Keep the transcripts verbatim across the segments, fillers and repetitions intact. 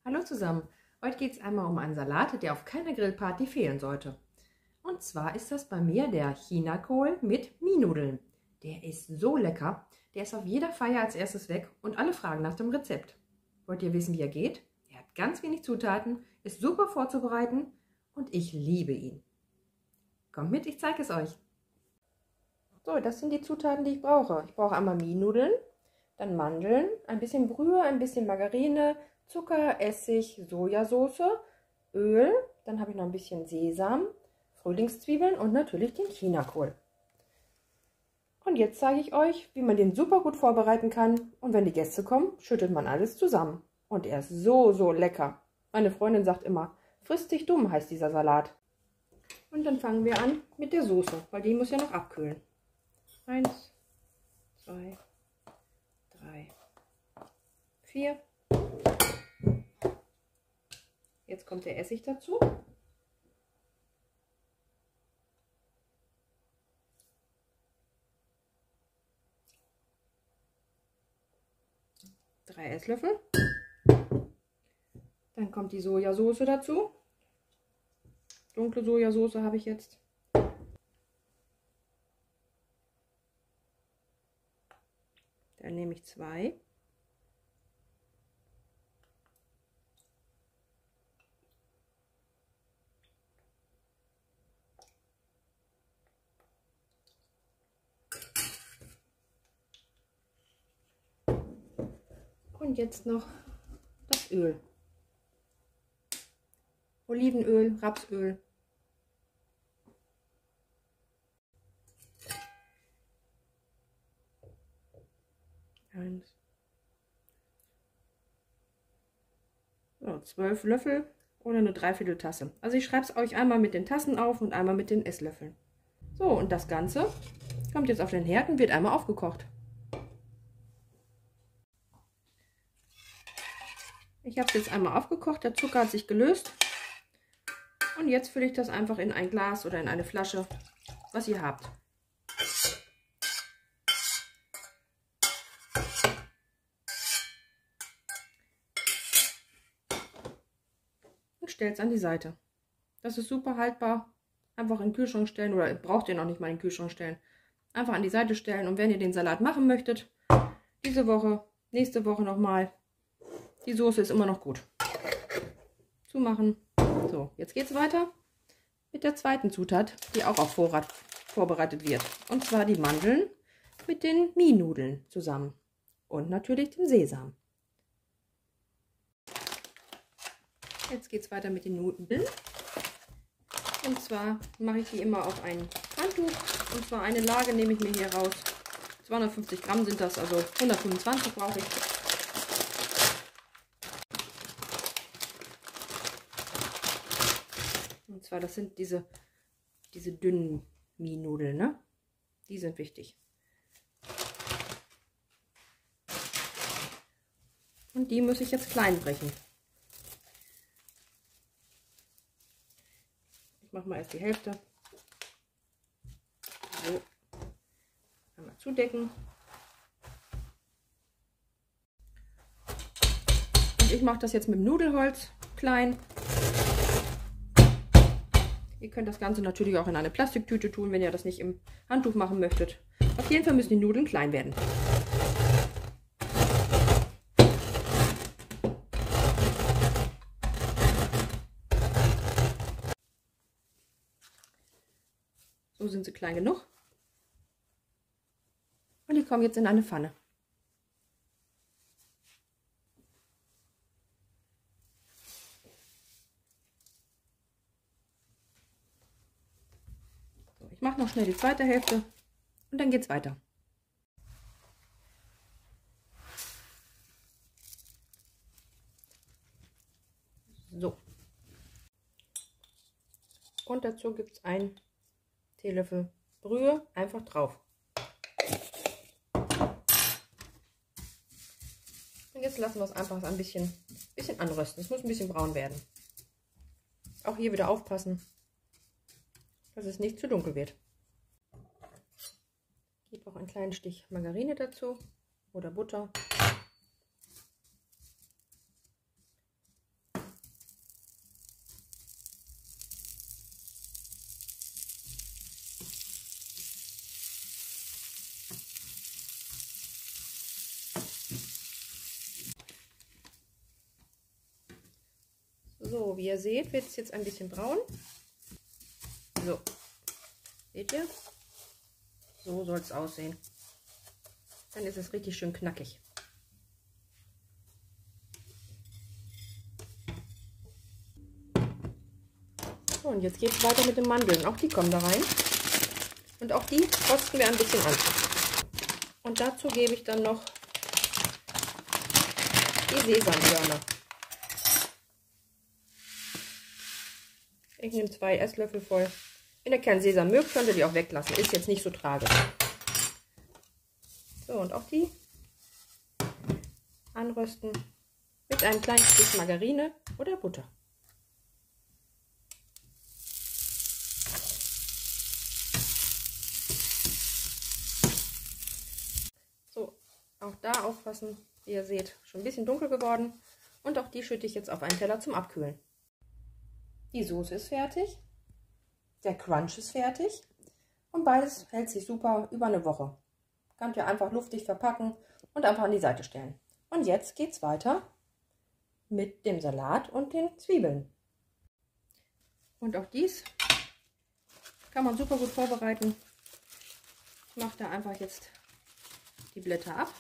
Hallo zusammen, heute geht es einmal um einen Salat, der auf keiner Grillparty fehlen sollte. Und zwar ist das bei mir der Chinakohl mit Mienudeln. Der ist so lecker, der ist auf jeder Feier als erstes weg und alle fragen nach dem Rezept. Wollt ihr wissen, wie er geht? Er hat ganz wenig Zutaten, ist super vorzubereiten und ich liebe ihn. Kommt mit, ich zeige es euch. So, das sind die Zutaten, die ich brauche. Ich brauche einmal Mienudeln, dann Mandeln, ein bisschen Brühe, ein bisschen Margarine, Zucker, Essig, Sojasauce, Öl, dann habe ich noch ein bisschen Sesam, Frühlingszwiebeln und natürlich den Chinakohl. Und jetzt zeige ich euch, wie man den super gut vorbereiten kann. Und wenn die Gäste kommen, schüttet man alles zusammen. Und er ist so, so lecker. Meine Freundin sagt immer, friss dich dumm heißt dieser Salat. Und dann fangen wir an mit der Soße, weil die muss ja noch abkühlen. Eins, zwei, drei, vier. Jetzt kommt der Essig dazu. Drei Esslöffel. Dann kommt die Sojasauce dazu. Dunkle Sojasauce habe ich jetzt. Dann nehme ich zwei. Und jetzt noch das Öl. Olivenöl, Rapsöl. Eins. So, zwölf Löffel oder eine Dreiviertel Tasse. Also ich schreibe es euch einmal mit den Tassen auf und einmal mit den Esslöffeln. So, und das Ganze kommt jetzt auf den Herd und wird einmal aufgekocht. Ich habe es jetzt einmal aufgekocht, der Zucker hat sich gelöst. Und jetzt fülle ich das einfach in ein Glas oder in eine Flasche, was ihr habt. Und stellt es an die Seite. Das ist super haltbar. Einfach in den Kühlschrank stellen oder braucht ihr noch nicht mal in den Kühlschrank stellen. Einfach an die Seite stellen und wenn ihr den Salat machen möchtet, diese Woche, nächste Woche nochmal, die Soße ist immer noch gut. Zumachen. So, jetzt geht es weiter mit der zweiten Zutat, die auch auf Vorrat vorbereitet wird. Und zwar die Mandeln mit den Mienudeln zusammen. Und natürlich dem Sesam. Jetzt geht es weiter mit den Nudeln. Und zwar mache ich die immer auf ein Handtuch. Und zwar eine Lage nehme ich mir hier raus. zweihundertfünfzig Gramm sind das, also hundertfünfundzwanzig brauche ich. Und zwar, das sind diese, diese dünnen Mienudeln, ne? Die sind wichtig. Und die muss ich jetzt klein brechen. Ich mache mal erst die Hälfte. So. Einmal zudecken. Und ich mache das jetzt mit dem Nudelholz klein. Ihr könnt das Ganze natürlich auch in eine Plastiktüte tun, wenn ihr das nicht im Handtuch machen möchtet. Auf jeden Fall müssen die Nudeln klein werden. So sind sie klein genug. Und die kommen jetzt in eine Pfanne. Ich mache noch schnell die zweite Hälfte und dann geht es weiter. So. Und dazu gibt es einen Teelöffel Brühe einfach drauf. Und jetzt lassen wir es einfach ein bisschen, bisschen anrösten. Es muss ein bisschen braun werden. Auch hier wieder aufpassen, dass es nicht zu dunkel wird. Ich gebe auch einen kleinen Stich Margarine dazu oder Butter. So, wie ihr seht, wird es jetzt ein bisschen braun. So, seht ihr? So soll es aussehen. Dann ist es richtig schön knackig. So, und jetzt geht es weiter mit den Mandeln. Auch die kommen da rein. Und auch die rösten wir ein bisschen an. Und dazu gebe ich dann noch die Sesamkörner. Ich nehme zwei Esslöffel voll. Wenn ihr keinen Sesam mögt, könnt ihr die auch weglassen. Ist jetzt nicht so tragisch. So, und auch die anrösten mit einem kleinen Stück Margarine oder Butter. So, auch da aufpassen. Wie ihr seht, schon ein bisschen dunkel geworden. Und auch die schütte ich jetzt auf einen Teller zum Abkühlen. Die Soße ist fertig. Der Crunch ist fertig. Und beides hält sich super über eine Woche. Könnt ihr einfach luftig verpacken und einfach an die Seite stellen. Und jetzt geht es weiter mit dem Salat und den Zwiebeln. Und auch dies kann man super gut vorbereiten. Ich mache da einfach jetzt die Blätter ab.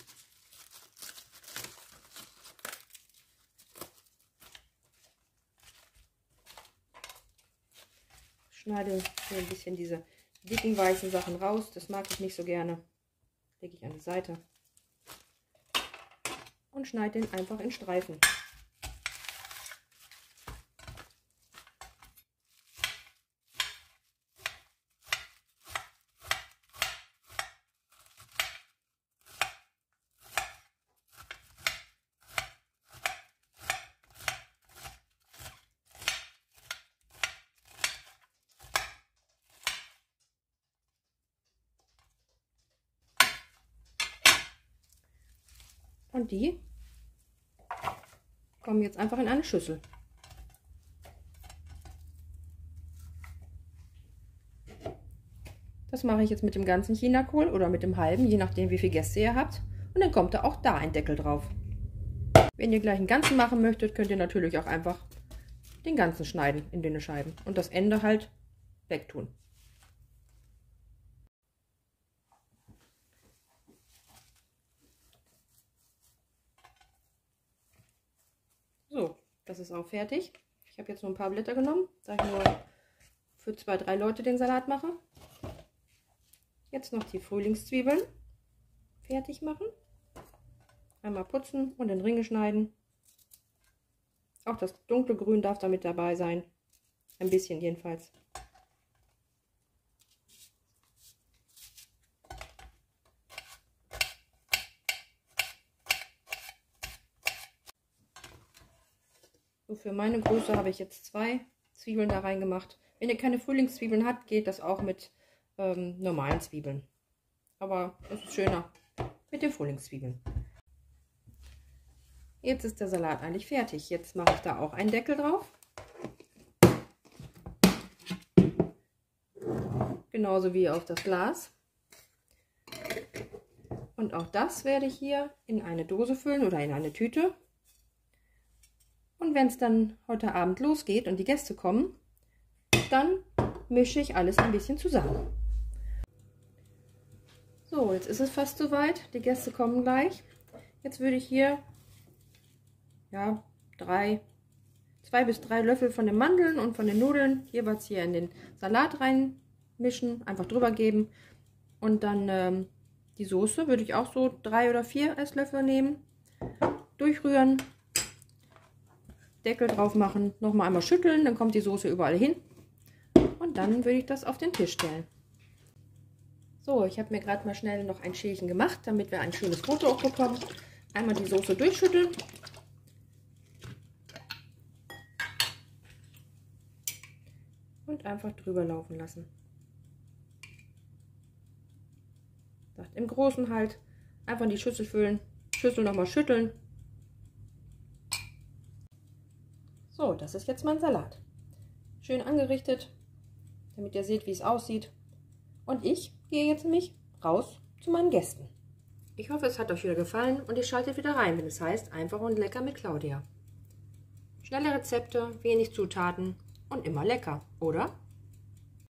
Schneide hier ein bisschen diese dicken weißen Sachen raus. Das mag ich nicht so gerne. Lege ich an die Seite. Und schneide den einfach in Streifen. Und die kommen jetzt einfach in eine Schüssel. Das mache ich jetzt mit dem ganzen Chinakohl oder mit dem halben, je nachdem wie viele Gäste ihr habt. Und dann kommt da auch da ein Deckel drauf. Wenn ihr gleich einen ganzen machen möchtet, könnt ihr natürlich auch einfach den ganzen schneiden in dünne Scheiben und das Ende halt wegtun. So, das ist auch fertig. Ich habe jetzt nur ein paar Blätter genommen, da ich nur für zwei, drei Leute den Salat mache. Jetzt noch die Frühlingszwiebeln fertig machen. Einmal putzen und in Ringe schneiden. Auch das dunkle Grün darf damit dabei sein. Ein bisschen jedenfalls. So, für meine Größe habe ich jetzt zwei Zwiebeln da reingemacht. Wenn ihr keine Frühlingszwiebeln habt, geht das auch mit ähm, normalen Zwiebeln. Aber es ist schöner mit den Frühlingszwiebeln. Jetzt ist der Salat eigentlich fertig. Jetzt mache ich da auch einen Deckel drauf. Genauso wie auf das Glas. Und auch das werde ich hier in eine Dose füllen oder in eine Tüte. Und wenn es dann heute Abend losgeht und die Gäste kommen, dann mische ich alles ein bisschen zusammen. So, jetzt ist es fast soweit. Die Gäste kommen gleich. Jetzt würde ich hier ja, drei, zwei bis drei Löffel von den Mandeln und von den Nudeln jeweils hier in den Salat reinmischen, einfach drüber geben. Und dann ähm, die Soße würde ich auch so drei oder vier Esslöffel nehmen, durchrühren. Deckel drauf machen, nochmal einmal schütteln, dann kommt die Soße überall hin und dann würde ich das auf den Tisch stellen. So, ich habe mir gerade mal schnell noch ein Schälchen gemacht, damit wir ein schönes Foto auch bekommen. Einmal die Soße durchschütteln und einfach drüber laufen lassen. Im Großen halt einfach in die Schüssel füllen, Schüssel nochmal schütteln. So, das ist jetzt mein Salat. Schön angerichtet, damit ihr seht, wie es aussieht. Und ich gehe jetzt nämlich raus zu meinen Gästen. Ich hoffe, es hat euch wieder gefallen und ihr schaltet wieder rein, wenn es heißt Einfach und lecker mit Claudia. Schnelle Rezepte, wenig Zutaten und immer lecker, oder?